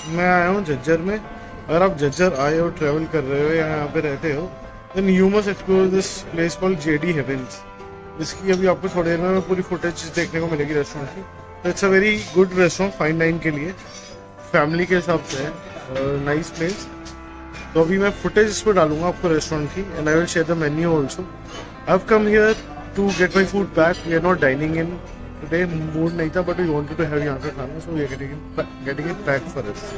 मैं आया हूँ झज्जर में। अगर आप झज्जर आए हो, ट्रैवल कर रहे हो या यहाँ पे रहते हो, then you must explore this place called JD heavens. इसकी अभी आपको थोड़ी देर में पूरी फुटेज देखने को मिलेगी रेस्टोरेंट की। तो it's a very good restaurant fine dine के लिए, फैमिली के हिसाब से है, नाइस प्लेस। तो अभी मैं फुटेज इस पर डालूंगा आपको रेस्टोरेंट की, and I will share the menu also. I have come here to get my food back. We are not dining in today, मूड नहीं था, but we wanted to have यहाँ का खाना, so we are getting it back for us.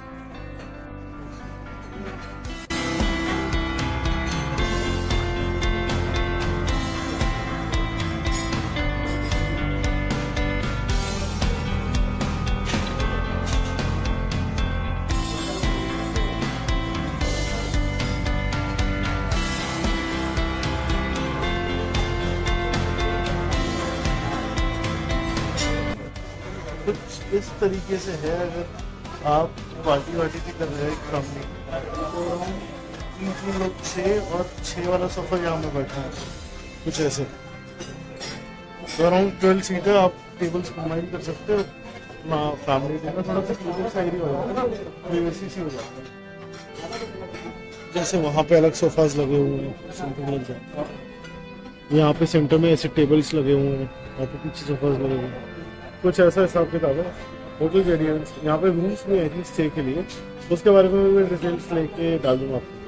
कुछ इस तरीके से है। अगर आप पार्टी वार्टी भी कर रहे हैं फैमिली, तो अराउंड 3 लोग 6 और 6 वाला सोफा यहाँ में बैठा है, कुछ ऐसे। तो अराउंड 12 सीटर आप टेबल्स कंबाइन कर सकते हो। अपना फैमिली डिनर थोड़ा सा टेबल सा एरिया हो जाता है, प्राइवेसी सी हो जाता है। जैसे वहाँ पे अलग सोफाज लगे हुए हैं, समथिंग लग जाता है। यहाँ पे सेंटर में ऐसे टेबल्स लगे हुए हैं, वहाँ पे पीछे सोफाज लगे हुए हैं, कुछ ऐसा हिसाब किताब है। होटल जेडी हेवेंस, यहाँ पे रूम्स भी है स्टे के लिए, उसके बारे में मैं डिटेल्स लेके डाल दूँगा आपको।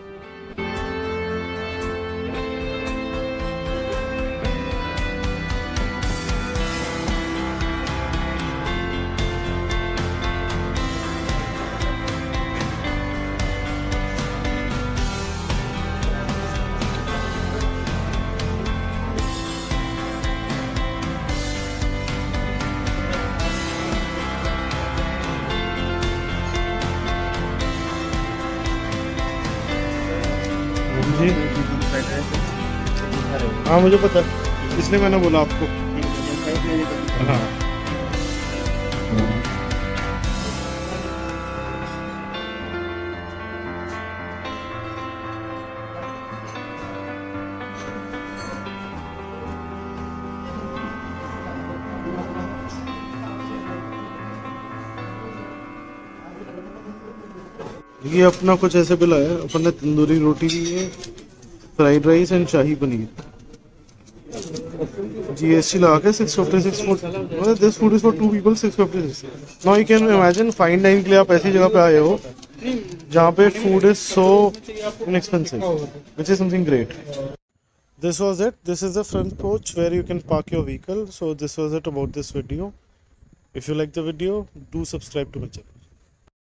जी हाँ, मुझे पता है, इसलिए मैंने बोला आपको। हाँ, ये अपना कुछ ऐसे बिल है। अपन ने तंदूरी रोटी ली है, fried rice and shahi paneer, GST लगा के 656 मतलब this food is for 2 people 656। Now you can imagine fine dine के लिए आप ऐसी जगह पे आए हो जहाँ पे food is so inexpensive, which is something great. This was it. This is the front porch where you can park your vehicle. So this was it about this video. If you like the video, do subscribe to my channel.